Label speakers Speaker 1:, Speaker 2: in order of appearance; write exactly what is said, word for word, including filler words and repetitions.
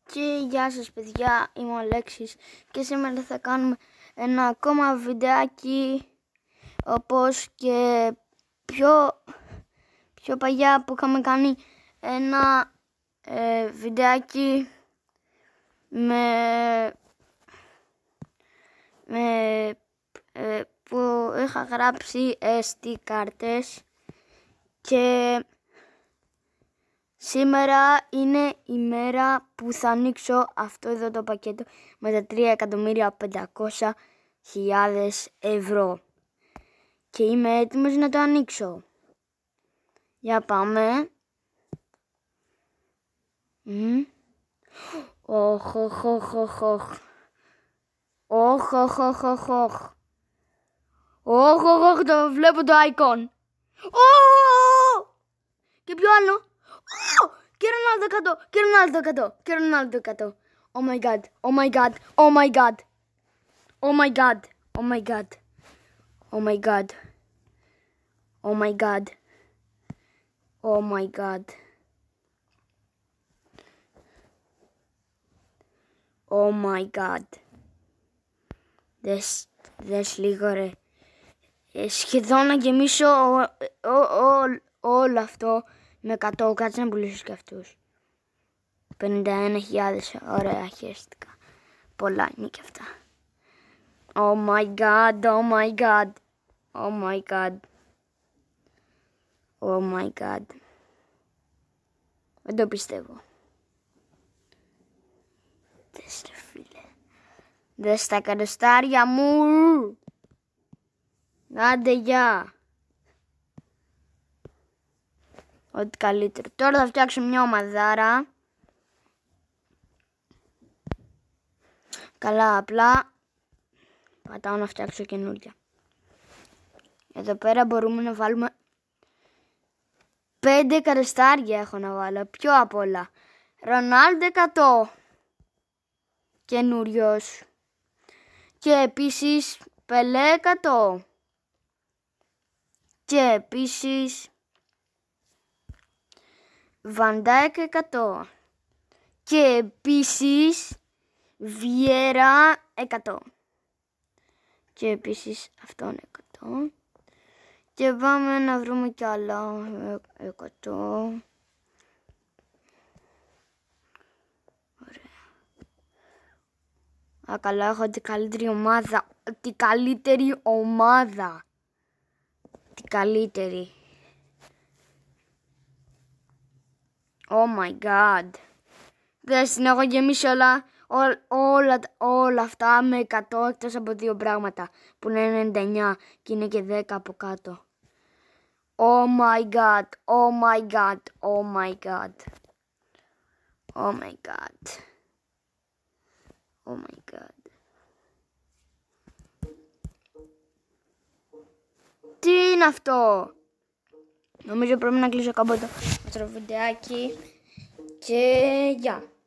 Speaker 1: Και γεια σας παιδιά, είμαι ο Αλέξης και σήμερα θα κάνουμε ένα ακόμα βιντεάκι όπως και πιο, πιο παλιά που είχαμε κάνει ένα ε, βιντεάκι με, με, ε, που είχα γράψει ες ντι κάρτες και σήμερα είναι η μέρα που θα ανοίξω αυτό εδώ το πακέτο με τα τρία εκατομμύρια πεντακόσιες χιλιάδες ευρώ. Και είμαι έτοιμος να το ανοίξω. Για πάμε. Οχ, οχ, οχ, οχ, οχ. Οχ, οχ, οχ, οχ, οχ. Οχ, οχ, οχ, το βλέπω το icon. Οχ! Και ποιο άλλο? Και Ρονάλντο εκατό, και Ρονάλντο εκατό, και Ρονάλντο εκατό. Oh my god, oh my god, oh my god. Oh my god, oh my god. Oh my god. Oh my god. Oh my god. Oh my god. Δες, δες λίγο ρε. Ε, σχεδόν να γεμίσω ό, ό, ό, όλο αυτό με εκατό. Κάτσε να πουλήσω και αυτούς. πενήντα ένα χιλιάδες. Ωραία, χαίστηκα. Πολλά είναι και αυτά. Oh my god, oh my god. Oh my god. Oh my god. Δεν το πιστεύω. Δες ρε φίλε. Δες τα κατοστάρια μου. Άντε γεια. Ό,τι καλύτερο. Τώρα θα φτιάξω μια ομαδάρα. Καλά, απλά πατάω να φτιάξω καινούργια. Εδώ πέρα μπορούμε να βάλουμε πέντε κατοστάρια έχω να βάλω. Πιο απ' όλα. Ρονάλντο εκατό. Καινούριος. Και επίσης Πελέ εκατό. Και επίσης Βαν Ντάικ εκατό. Και επίσης Βιέρα εκατό. Και επίσης αυτόν εκατό. Και πάμε να βρούμε κι άλλα εκατό. Ωραία. Α, καλά, έχω την καλύτερη ομάδα. Την καλύτερη ομάδα. Την καλύτερη. Oh my god. Δες την έχω γεμίσει όλα, όλα, όλα, όλα αυτά με εκατό εκτός από δύο πράγματα που είναι ενενήντα εννιά και είναι και δέκα από κάτω. Oh my god, oh my god, oh my god. Oh my god. Oh my god. Τι είναι αυτό? Νομίζω πρέπει να κλείσω καμπότα με το βιντεάκι και γεια.